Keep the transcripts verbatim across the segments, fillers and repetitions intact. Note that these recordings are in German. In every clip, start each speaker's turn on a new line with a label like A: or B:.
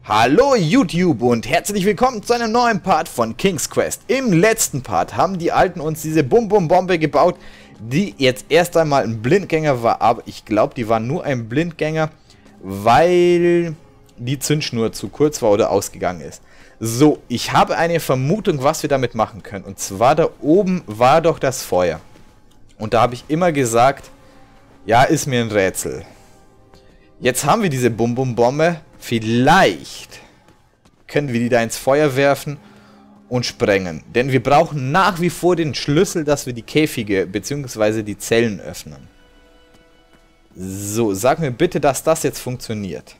A: Hallo YouTube und herzlich willkommen zu einem neuen Part von King's Quest. Im letzten Part haben die Alten uns diese Bum-Bum-Bombe gebaut, die jetzt erst einmal ein Blindgänger war, aber ich glaube, die war nur ein Blindgänger, weil die Zündschnur zu kurz war oder ausgegangen ist. So, ich habe eine Vermutung, was wir damit machen können. Und zwar da oben war doch das Feuer. Und da habe ich immer gesagt, ja, ist mir ein Rätsel. Jetzt haben wir diese Bum-Bum-Bombe. Vielleicht können wir die da ins Feuer werfen und sprengen. Denn wir brauchen nach wie vor den Schlüssel, dass wir die Käfige bzw. die Zellen öffnen. So, sag mir bitte, dass das jetzt funktioniert.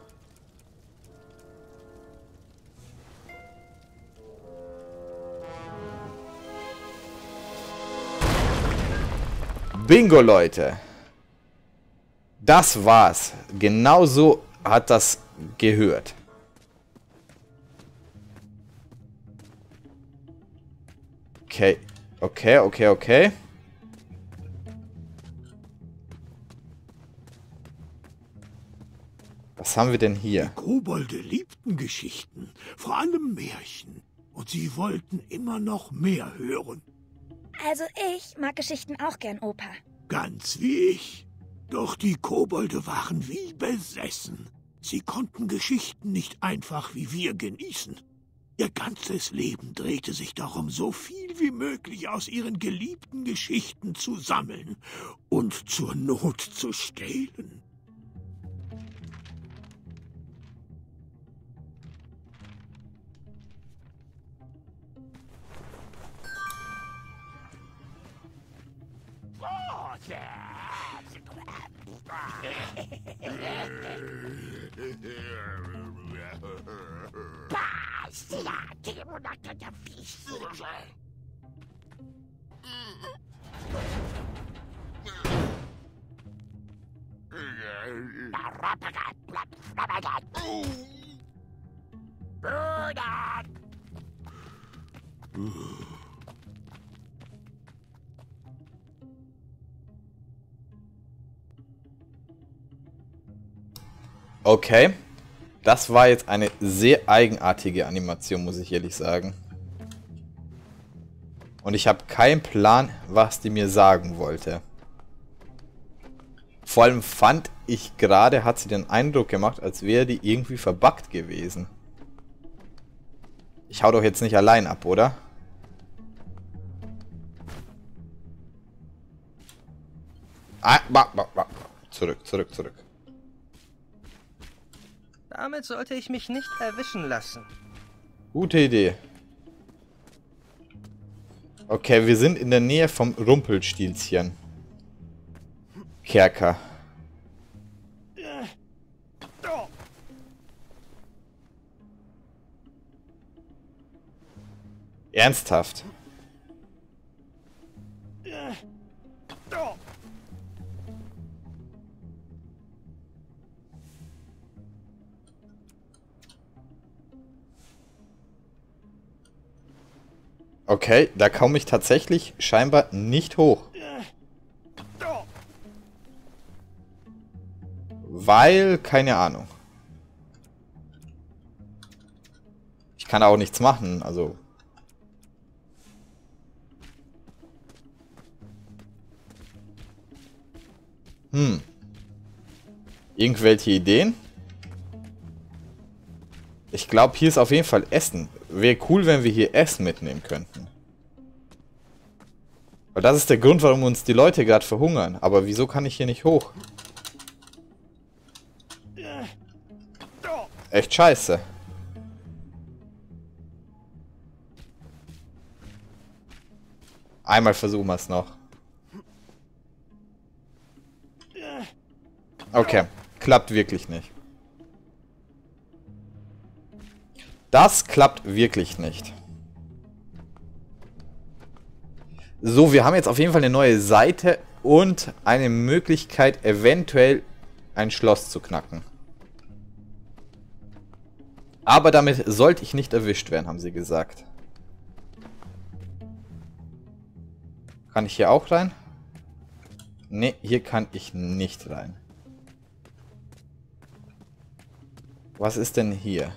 A: Bingo, Leute. Das war's. Genauso hat das gehört. Okay, okay, okay, okay. Was haben wir denn hier?
B: Die Kobolde liebten Geschichten, vor allem Märchen. Und sie wollten immer noch mehr hören.
C: Also ich mag Geschichten auch gern, Opa.
B: Ganz wie ich. Doch die Kobolde waren wie besessen. Sie konnten Geschichten nicht einfach wie wir genießen. Ihr ganzes Leben drehte sich darum, so viel wie möglich aus ihren geliebten Geschichten zu sammeln und zur Not zu stehlen.
A: Okay, das war jetzt eine sehr eigenartige Animation, muss ich ehrlich sagen. Und ich habe keinen Plan, was die mir sagen wollte. Vor allem fand ich gerade, hat sie den Eindruck gemacht, als wäre die irgendwie verbuggt gewesen. Ich hau doch jetzt nicht allein ab, oder? Ah, ba, ba, ba. Zurück, zurück, zurück.
D: Damit sollte ich mich nicht erwischen lassen.
A: Gute Idee. Okay, wir sind in der Nähe vom Rumpelstilzchen. Kerker. Ernsthaft. Okay, da komme ich tatsächlich scheinbar nicht hoch. Weil, keine Ahnung. Ich kann auch nichts machen, also. Hm. Irgendwelche Ideen? Ich glaube, hier ist auf jeden Fall Essen. Wäre cool, wenn wir hier Essen mitnehmen könnten. Weil das ist der Grund, warum uns die Leute gerade verhungern. Aber wieso kann ich hier nicht hoch? Echt scheiße. Einmal versuchen wir es noch. Okay, klappt wirklich nicht. Das klappt wirklich nicht. So, wir haben jetzt auf jeden Fall eine neue Seite und eine Möglichkeit, eventuell ein Schloss zu knacken. Aber damit sollte ich nicht erwischt werden, haben sie gesagt. Kann ich hier auch rein? Ne, hier kann ich nicht rein. Was ist denn hier?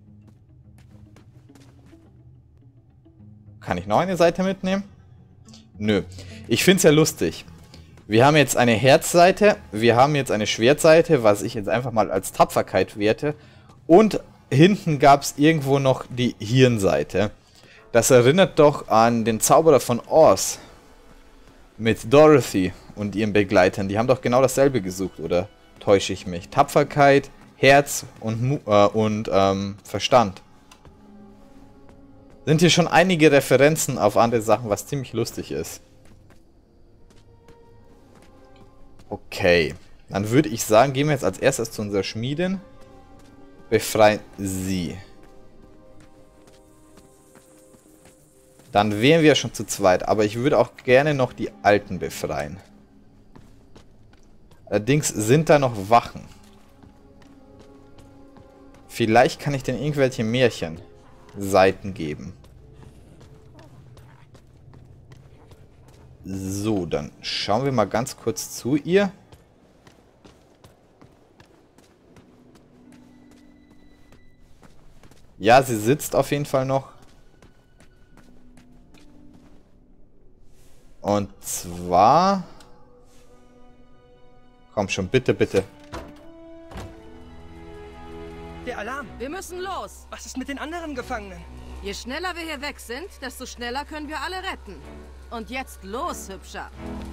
A: Kann ich noch eine Seite mitnehmen? Nö. Ich finde es ja lustig. Wir haben jetzt eine Herzseite, wir haben jetzt eine Schwertseite, was ich jetzt einfach mal als Tapferkeit werte. Und hinten gab es irgendwo noch die Hirnseite. Das erinnert doch an den Zauberer von Oz. Mit Dorothy und ihren Begleitern. Die haben doch genau dasselbe gesucht, oder täusche ich mich? Tapferkeit, Herz und, äh, und ähm, Verstand. Sind hier schon einige Referenzen auf andere Sachen, was ziemlich lustig ist. Okay. Dann würde ich sagen, gehen wir jetzt als erstes zu unserer Schmiedin. Befreien sie. Dann wären wir schon zu zweit. Aber ich würde auch gerne noch die Alten befreien. Allerdings sind da noch Wachen. Vielleicht kann ich denn irgendwelche Märchenseiten geben. So, dann schauen wir mal ganz kurz zu ihr. Ja, sie sitzt auf jeden Fall noch. Und zwar... Komm schon, bitte, bitte.
D: Der Alarm.
E: Wir müssen los.
D: Was ist mit den anderen Gefangenen?
E: Je schneller wir hier weg sind, desto schneller können wir alle retten. Und jetzt los, Hübscher.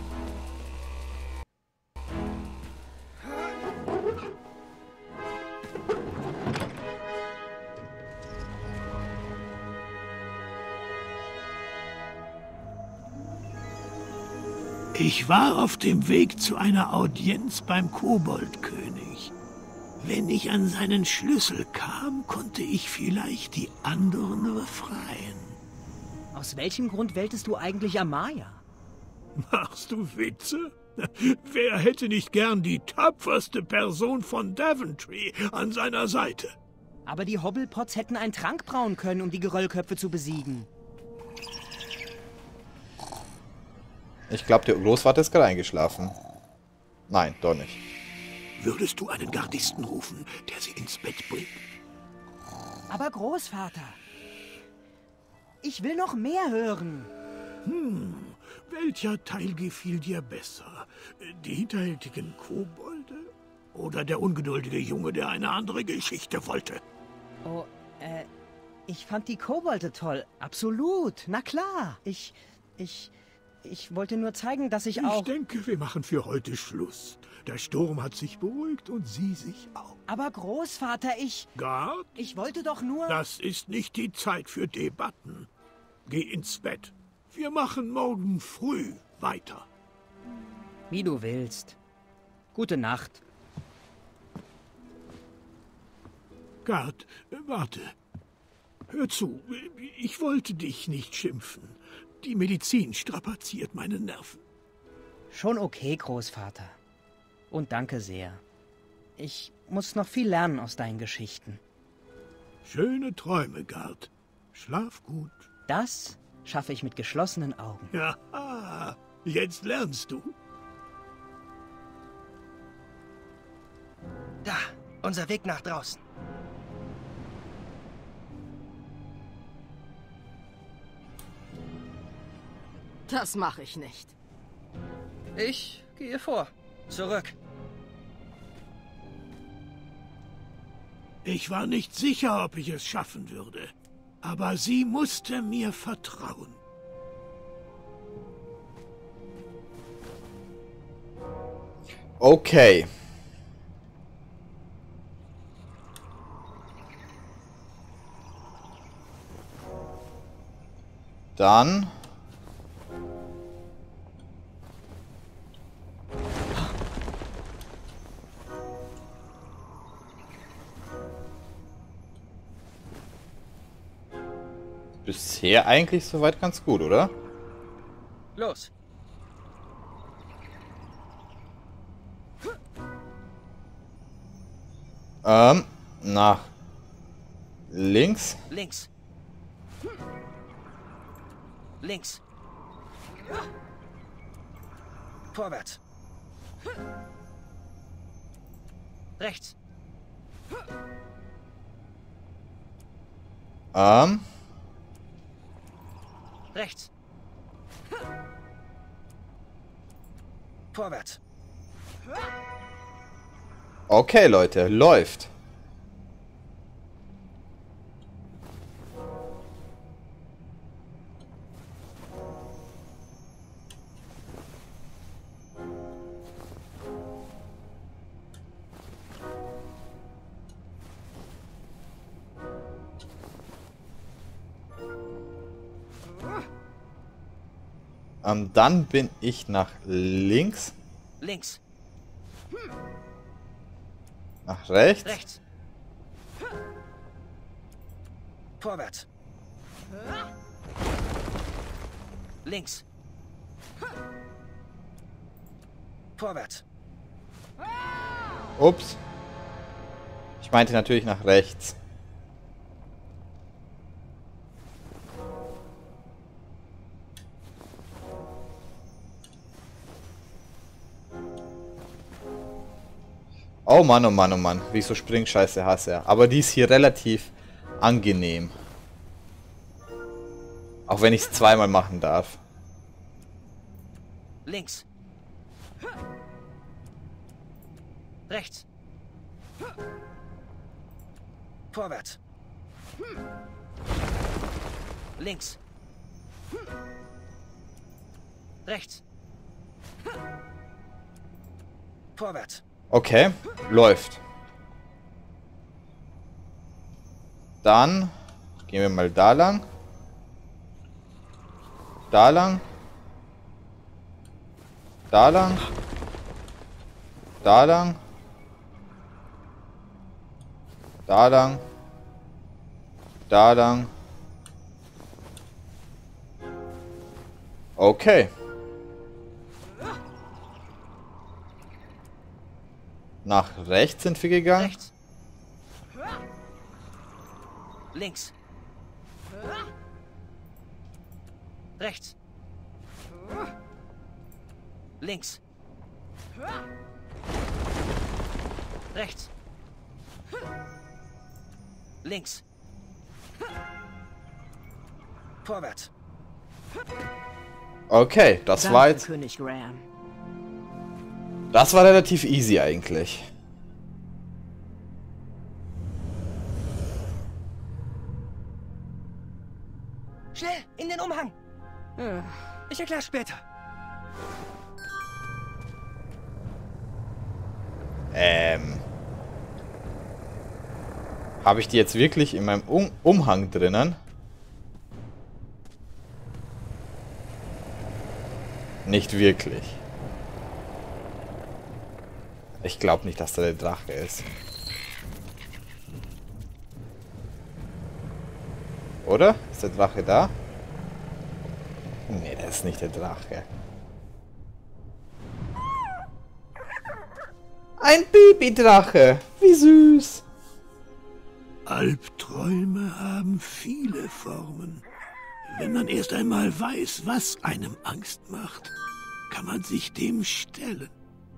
B: Ich war auf dem Weg zu einer Audienz beim Koboldkönig. Wenn ich an seinen Schlüssel kam, konnte ich vielleicht die anderen befreien.
F: Aus welchem Grund wähltest du eigentlich Amaya?
B: Machst du Witze? Wer hätte nicht gern die tapferste Person von Daventry an seiner Seite?
F: Aber die Hobblepots hätten einen Trank brauen können, um die Geröllköpfe zu besiegen.
A: Ich glaube, der Großvater ist gerade eingeschlafen. Nein, doch nicht.
B: Würdest du einen Gardisten rufen, der sie ins Bett bringt?
F: Aber Großvater, ich will noch mehr hören.
B: Hm, welcher Teil gefiel dir besser? Die hinterhältigen Kobolde oder der ungeduldige Junge, der eine andere Geschichte wollte?
F: Oh, äh, ich fand die Kobolde toll. Absolut, na klar. Ich, ich, ich wollte nur zeigen, dass ich auch...
B: Ich denke, wir machen für heute Schluss. Der Sturm hat sich beruhigt und sie sich auch.
F: Aber Großvater, ich...
B: Gard?
F: Ich wollte doch nur...
B: Das ist nicht die Zeit für Debatten. Geh ins Bett. Wir machen morgen früh weiter.
F: Wie du willst. Gute Nacht.
B: Gard, warte. Hör zu, ich wollte dich nicht schimpfen. Die Medizin strapaziert meine Nerven.
F: Schon okay, Großvater. Und danke sehr. Ich muss noch viel lernen aus deinen Geschichten.
B: Schöne Träume, Gard. Schlaf gut.
F: Das schaffe ich mit geschlossenen Augen.
B: Ja, jetzt lernst du.
D: Da, unser Weg nach draußen.
E: Das mache ich nicht.
D: Ich gehe vor. Zurück.
B: Ich war nicht sicher, ob ich es schaffen würde. Aber sie musste mir vertrauen.
A: Okay. Dann... Bisher eigentlich soweit ganz gut, oder?
D: Los.
A: Ähm, nach links.
D: Links. Links. Vorwärts. Rechts.
A: Ähm.
D: Rechts. Vorwärts.
A: Okay, Leute, läuft. Ähm, dann bin ich nach links.
D: Links.
A: Nach rechts.
D: Rechts. Vorwärts. Links. Vorwärts.
A: Ups. Ich meinte natürlich nach rechts. Oh Mann, oh Mann, oh Mann. Wie ich so Springscheiße hasse. Aber die ist hier relativ angenehm. Auch wenn ich es zweimal machen darf.
D: Links. Rechts. Vorwärts. Links. Rechts. Vorwärts.
A: Okay, läuft. Dann gehen wir mal da lang. Da lang. Da lang. Da lang. Da lang. Da lang. Okay. Nach rechts sind wir gegangen.
D: Rechts. Links. Rechts. Links. Rechts. Links. Vorwärts.
A: Okay, das
E: Danke,
A: war jetzt...
E: König Graham.
A: Das war relativ easy eigentlich.
D: Schnell, in den Umhang. Ich erkläre später.
A: Ähm. Habe ich die jetzt wirklich in meinem um Umhang drinnen? Nicht wirklich. Ich glaube nicht, dass da der Drache ist. Oder? Ist der Drache da? Nee, das ist nicht der Drache. Ein Babydrache! Wie süß!
B: Albträume haben viele Formen. Wenn man erst einmal weiß, was einem Angst macht, kann man sich dem stellen.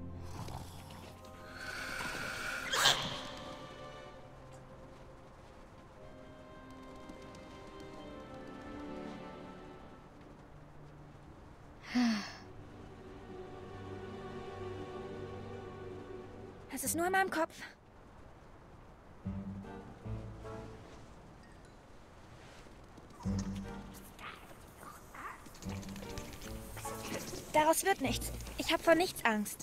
C: Das ist nur in meinem Kopf. Daraus wird nichts. Ich habe vor nichts Angst.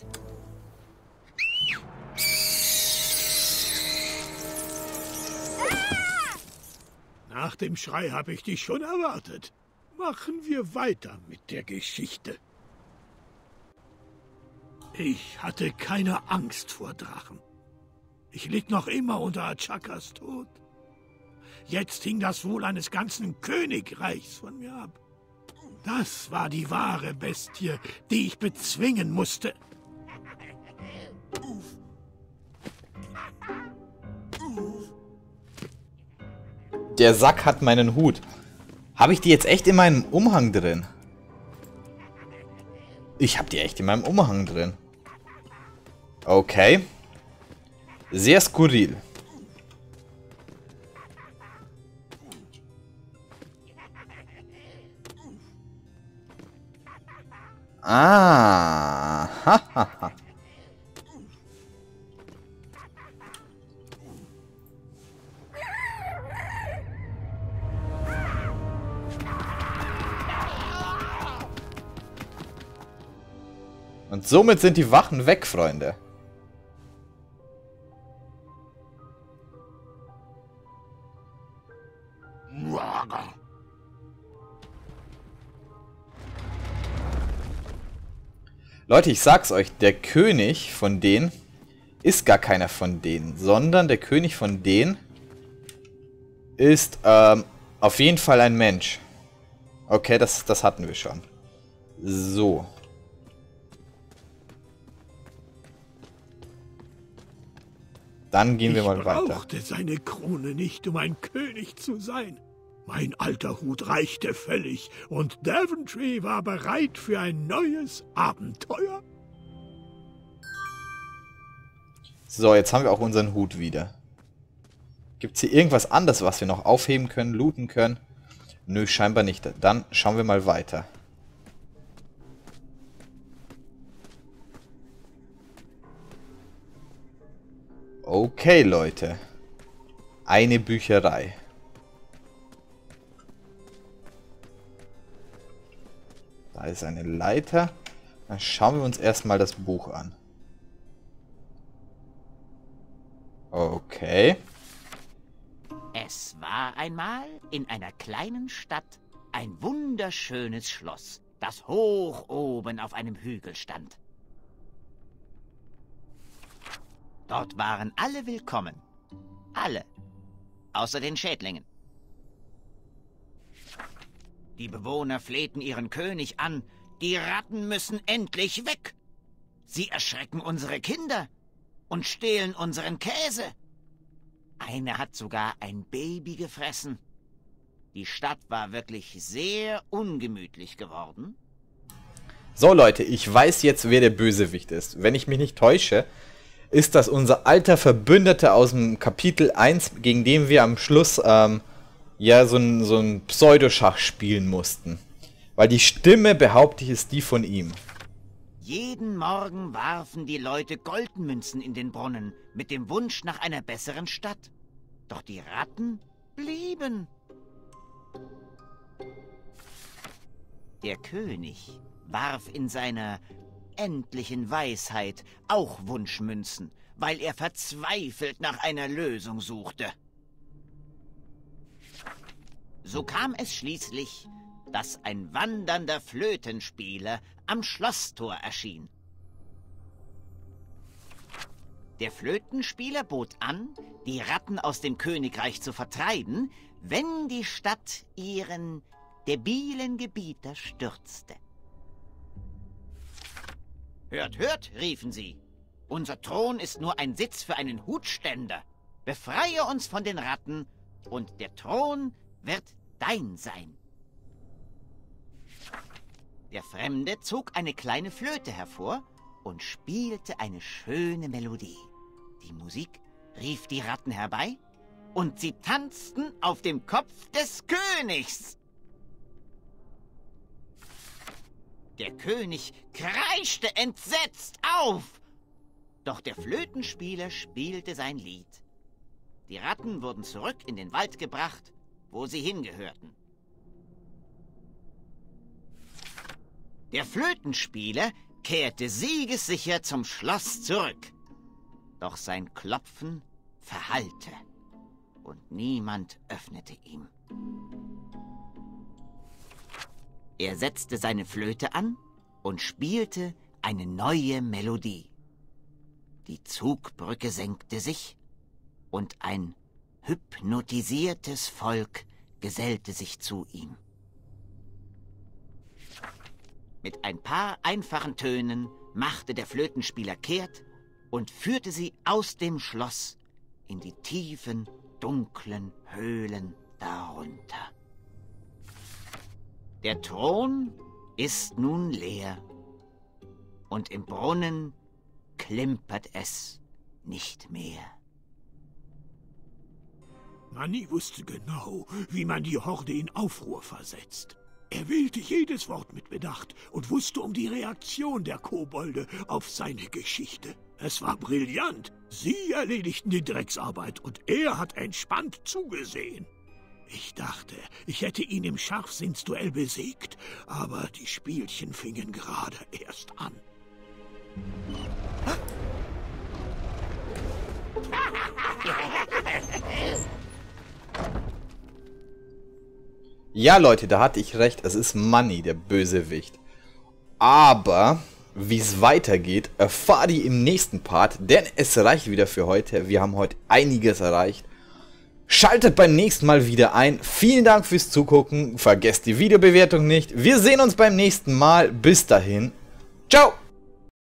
B: Nach dem Schrei habe ich dich schon erwartet. Machen wir weiter mit der Geschichte. Ich hatte keine Angst vor Drachen. Ich lieg noch immer unter Achakas Tod. Jetzt hing das Wohl eines ganzen Königreichs von mir ab. Das war die wahre Bestie, die ich bezwingen musste.
A: Der Sack hat meinen Hut. Habe ich die jetzt echt in meinem Umhang drin? Ich habe die echt in meinem Umhang drin. Okay. Sehr skurril. Ah. Hahaha. Und somit sind die Wachen weg, Freunde. Leute, ich sag's euch, der König von denen ist gar keiner von denen, sondern der König von denen ist ähm, auf jeden Fall ein Mensch. Okay, das, das hatten wir schon. So. Dann gehen wir mal weiter.
B: Ich brauchte seine Krone nicht, um ein König zu sein. Mein alter Hut reichte völlig und Daventry war bereit für ein neues Abenteuer.
A: So, jetzt haben wir auch unseren Hut wieder. Gibt es hier irgendwas anderes, was wir noch aufheben können, looten können? Nö, scheinbar nicht. Dann schauen wir mal weiter. Okay, Leute. Eine Bücherei. Da ist eine Leiter. Dann schauen wir uns erstmal das Buch an. Okay.
G: Es war einmal in einer kleinen Stadt ein wunderschönes Schloss, das hoch oben auf einem Hügel stand. Dort waren alle willkommen. Alle. Außer den Schädlingen. Die Bewohner flehten ihren König an. Die Ratten müssen endlich weg. Sie erschrecken unsere Kinder und stehlen unseren Käse. Eine hat sogar ein Baby gefressen. Die Stadt war wirklich sehr ungemütlich geworden.
A: So, Leute, ich weiß jetzt, wer der Bösewicht ist. Wenn ich mich nicht täusche, ist das unser alter Verbündeter aus dem Kapitel eins, gegen den wir am Schluss ähm, ja so ein, so ein Pseudoschach spielen mussten. Weil die Stimme, behaupte ich, ist die von ihm.
G: Jeden Morgen warfen die Leute Goldmünzen in den Brunnen mit dem Wunsch nach einer besseren Stadt. Doch die Ratten blieben. Der König warf in seiner endlichen Weisheit auch Wunschmünzen, weil er verzweifelt nach einer Lösung suchte. So kam es schließlich, dass ein wandernder Flötenspieler am Schlosstor erschien. Der Flötenspieler bot an, die Ratten aus dem Königreich zu vertreiben, wenn die Stadt ihren debilen Gebieter stürzte. »Hört, hört«, riefen sie, »unser Thron ist nur ein Sitz für einen Hutständer. Befreie uns von den Ratten, und der Thron wird dein sein.« Der Fremde zog eine kleine Flöte hervor und spielte eine schöne Melodie. Die Musik rief die Ratten herbei, und sie tanzten auf dem Kopf des Königs. Der König kreischte entsetzt auf, doch der Flötenspieler spielte sein Lied. Die Ratten wurden zurück in den Wald gebracht, wo sie hingehörten. Der Flötenspieler kehrte siegessicher zum Schloss zurück. Doch sein Klopfen verhallte und niemand öffnete ihm. Er setzte seine Flöte an und spielte eine neue Melodie. Die Zugbrücke senkte sich und ein hypnotisiertes Volk gesellte sich zu ihm. Mit ein paar einfachen Tönen machte der Flötenspieler kehrt und führte sie aus dem Schloss in die tiefen, dunklen Höhlen darunter. Der Thron ist nun leer und im Brunnen klimpert es nicht mehr.
B: Manni wusste genau, wie man die Horde in Aufruhr versetzt. Er wählte jedes Wort mit Bedacht und wusste um die Reaktion der Kobolde auf seine Geschichte. Es war brillant. Sie erledigten die Drecksarbeit und er hat entspannt zugesehen. Ich dachte, ich hätte ihn im Scharfsinnsduell besiegt, aber die Spielchen fingen gerade erst an.
A: Ja, Leute, da hatte ich recht. Es ist Manny, der Bösewicht. Aber wie es weitergeht, erfahrt ihr im nächsten Part, denn es reicht wieder für heute. Wir haben heute einiges erreicht. Schaltet beim nächsten Mal wieder ein. Vielen Dank fürs Zugucken. Vergesst die Videobewertung nicht. Wir sehen uns beim nächsten Mal. Bis dahin. Ciao.